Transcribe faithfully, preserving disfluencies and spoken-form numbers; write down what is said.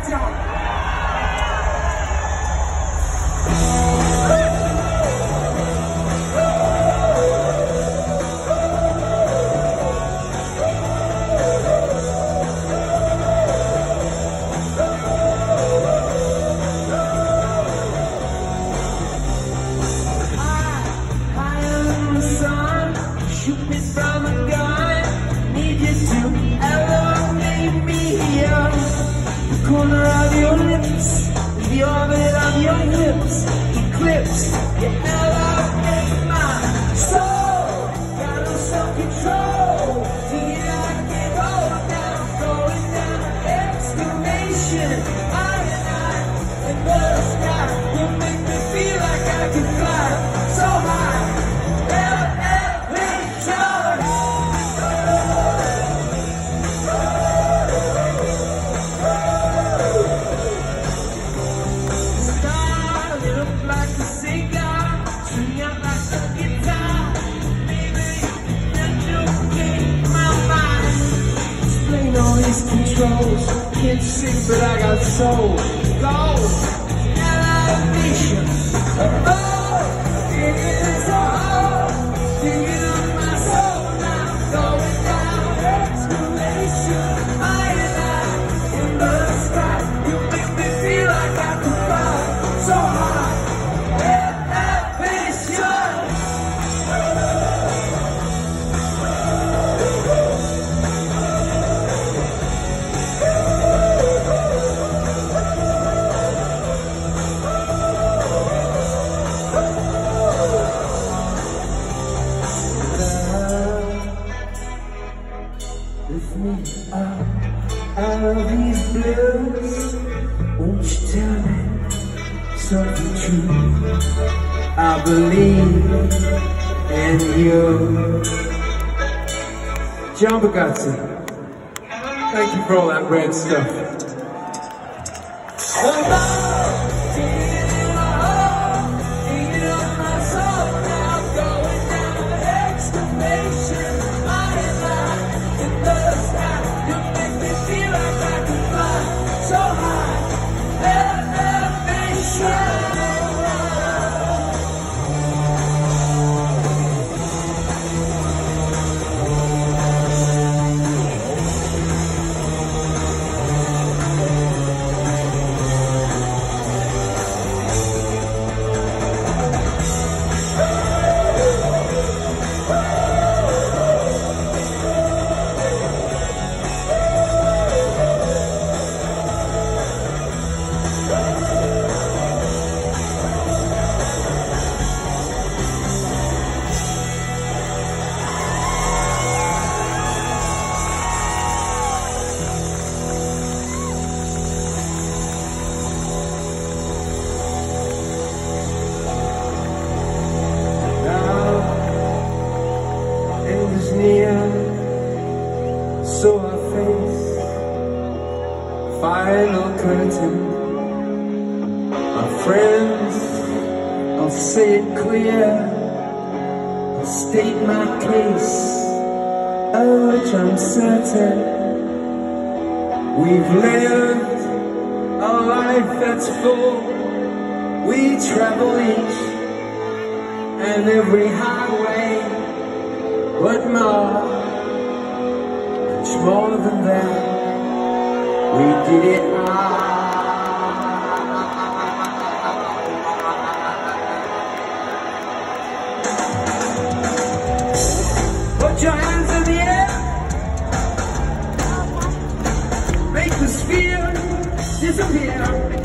Shoot me from a gun, need you to elevate me here. The corner of your lips, the orbit of your hips, eclipse, you elevate my soul. Got no self-control, see I can go down, going down, exclamation, I and I, in the sky, you make me feel like I can fly so high. Controls, can't sing but I got soul. Go, elevation. Oh, it is a hole, digging on my soul now, going down, exclamation. I and I in the sky, you make me feel like I can fly so high. Lift me up out of these blues. Won't you tell me something true? I believe in you. John Bugatti, thank you for all that red stuff. So I face the final curtain. My friends, I'll say it clear, I'll state my case, of which I'm certain. We've lived a life that's full. We travel each and every highway, but more, much more than that, we did it all. Put your hands in the air, make the sphere disappear.